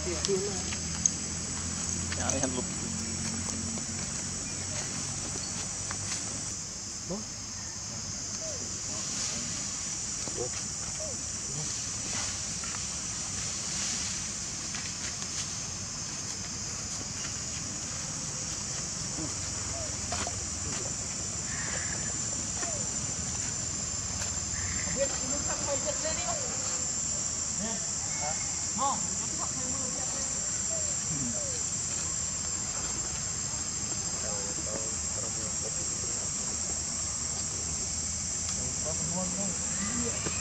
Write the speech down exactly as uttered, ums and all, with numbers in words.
Nyari handuk. Hãy subscribe cho kênh Ghiền Mì Gõ để không bỏ lỡ những video hấp dẫn.